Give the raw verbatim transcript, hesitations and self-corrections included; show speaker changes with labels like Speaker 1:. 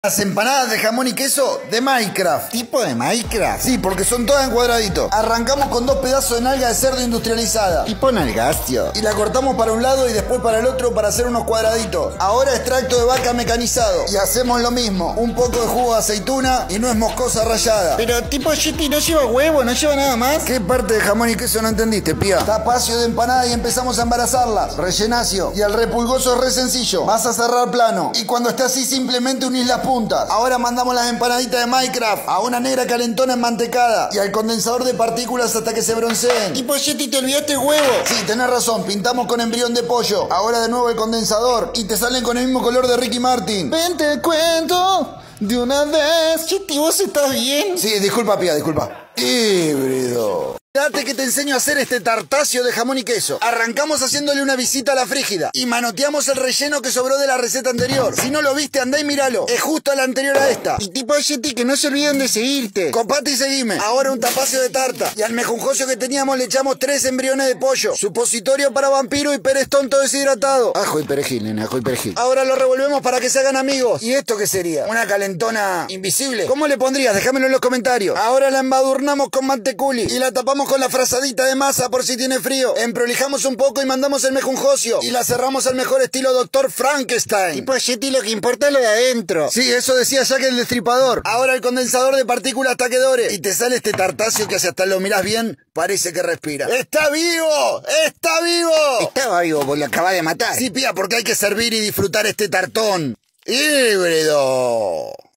Speaker 1: Las empanadas de jamón y queso de Minecraft.
Speaker 2: ¿Tipo de Minecraft?
Speaker 1: Sí, porque son todas en cuadradito. Arrancamos con dos pedazos de nalga de cerdo industrializada.
Speaker 2: Tipo nalgastio.
Speaker 1: Y la cortamos para un lado y después para el otro para hacer unos cuadraditos. Ahora extracto de vaca mecanizado. Y hacemos lo mismo. Un poco de jugo de aceituna y nuez moscosa rallada.
Speaker 2: Pero tipo Yeti no lleva huevo, no lleva nada más.
Speaker 1: ¿Qué parte de jamón y queso no entendiste, pía? Tapacio de empanada y empezamos a embarazarla. Rellenacio. Y el repulgoso es re sencillo. Vas a cerrar plano. Y cuando esté así simplemente unís las puntas. Ahora mandamos las empanaditas de Minecraft a una negra calentona enmantecada y al condensador de partículas hasta que se bronceen.
Speaker 2: Tipo Yeti, te olvidaste el huevo.
Speaker 1: Sí, tenés razón, pintamos con embrión de pollo. Ahora de nuevo el condensador y te salen con el mismo color de Ricky Martin.
Speaker 2: Ven, te cuento de una vez. Yeti, ¿vos estás bien?
Speaker 1: Sí, disculpa, pía, disculpa. Híbrido. Date que te enseño a hacer este tartacio de jamón y queso. Arrancamos haciéndole una visita a la frígida y manoteamos el relleno que sobró de la receta anterior. Si no lo viste, andá y míralo. Es justo la anterior a esta.
Speaker 2: Y tipo Yeti, que no se olviden de seguirte.
Speaker 1: Copate y seguime. Ahora un tapacio de tarta. Y al mejunjocio que teníamos le echamos tres embriones de pollo. Supositorio para vampiro y perez tonto deshidratado.
Speaker 2: Ajo y perejil, nena, ajo y perejil.
Speaker 1: Ahora lo revolvemos para que se hagan amigos. ¿Y esto qué sería? ¿Una calentona invisible? ¿Cómo le pondrías? Déjamelo en los comentarios. Ahora la embadurnamos con manteculi y la tapamos con la frazadita de masa por si tiene frío. Emprolijamos un poco y mandamos el mejunjocio. Y la cerramos al mejor estilo doctor Frankenstein.
Speaker 2: Tipo Yeti, lo que importa es lo de adentro.
Speaker 1: Sí, eso decía Jack el Destripador. Ahora el condensador de partículas taquedores. Y te sale este tartacio que si hasta lo mirás bien, parece que respira. ¡Está vivo! ¡Está vivo!
Speaker 2: Estaba vivo, porque lo acaba de matar.
Speaker 1: Sí, pía, porque hay que servir y disfrutar este tartón. ¡Híbrido!